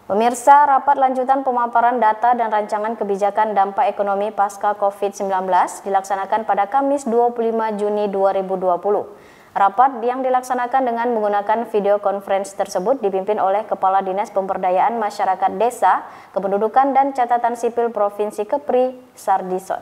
Pemirsa, rapat lanjutan pemaparan data dan rancangan kebijakan dampak ekonomi pasca COVID-19 dilaksanakan pada Kamis 25 Juni 2020. Rapat yang dilaksanakan dengan menggunakan video conference tersebut dipimpin oleh Kepala Dinas Pemberdayaan Masyarakat Desa, Kependudukan dan Catatan Sipil Provinsi Kepri, Sardison.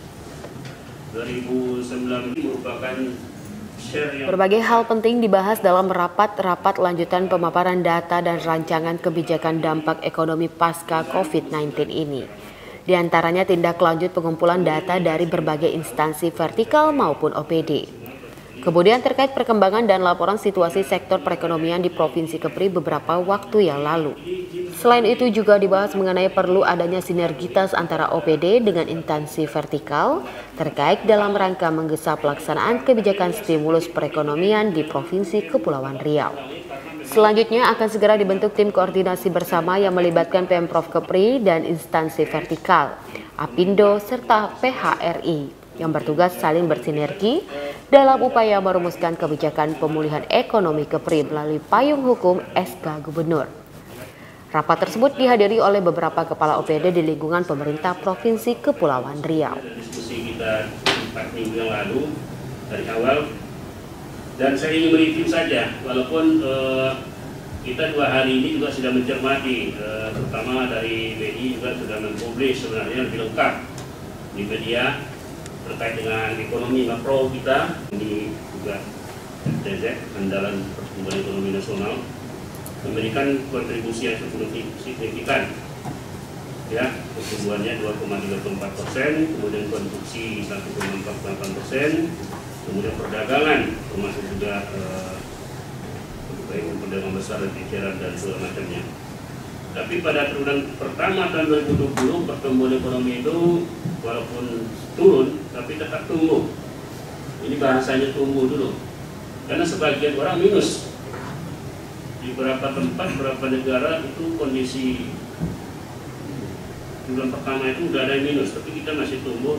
2019 merupakan berbagai hal penting dibahas dalam rapat lanjutan pemaparan data dan rancangan kebijakan dampak ekonomi pasca COVID-19 ini. Di antaranya tindak lanjut pengumpulan data dari berbagai instansi vertikal maupun OPD. Kemudian terkait perkembangan dan laporan situasi sektor perekonomian di Provinsi Kepri beberapa waktu yang lalu. Selain itu juga dibahas mengenai perlu adanya sinergitas antara OPD dengan instansi vertikal terkait dalam rangka menggesa pelaksanaan kebijakan stimulus perekonomian di Provinsi Kepulauan Riau. Selanjutnya akan segera dibentuk tim koordinasi bersama yang melibatkan Pemprov Kepri dan instansi vertikal, Apindo serta PHRI yang bertugas saling bersinergi dalam upaya merumuskan kebijakan pemulihan ekonomi Kepri melalui payung hukum SK Gubernur. Rapat tersebut dihadiri oleh beberapa kepala OPD di lingkungan pemerintah Provinsi Kepulauan Riau. Diskusi kita 4 minggu yang lalu dari awal, dan saya ingin mereview saja, walaupun kita 2 hari ini juga sudah mencermati, terutama dari BI juga sudah mempublish sebenarnya lebih lengkap di media terkait dengan ekonomi makro kita. Ini juga FTZ, Andalan Pertumbuhan Ekonomi Nasional, memberikan kontribusi yang cukup signifikan, ya, pertumbuhannya 2,34%, kemudian konsumsi 1,48%, kemudian perdagangan termasuk juga perdagangan besar dan eceran dan segala macamnya. Tapi pada triwulan pertama tahun 2020 pertumbuhan ekonomi itu walaupun turun tapi tetap tumbuh. Ini bahasanya tumbuh dulu, karena sebagian orang minus. Di beberapa tempat, beberapa negara itu kondisi bulan pertama itu udah ada yang minus, tapi kita masih tumbuh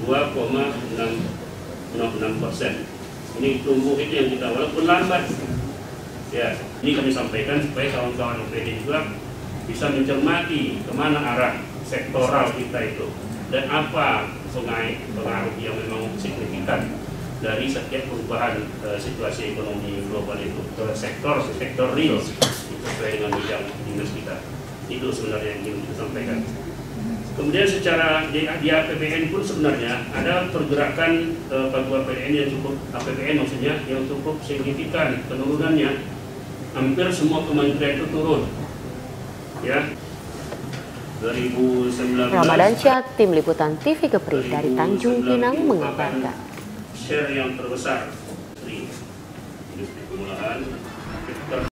2,66%. Ini tumbuh itu yang kita walaupun lambat. Ya, ini kami sampaikan supaya kawan-kawan OPD juga bisa mencermati kemana arah sektoral kita itu dan apa pengaruh yang memang signifikan dari setiap perubahan situasi ekonomi global itu ke sektor real sesuai dengan bidang dinas kita. Itu sebenarnya yang ingin kita sampaikan. Kemudian secara di APBN pun sebenarnya ada pergerakan pagu APBN yang cukup, APBN maksudnya yang cukup signifikan penurunannya. Hampir semua kementerian itu turun. Ya. 2019. Ramadan Syah, Tim Liputan TV Kepri dari Tanjung Pinang mengabarkan. Share yang terbesar di industri pengolahan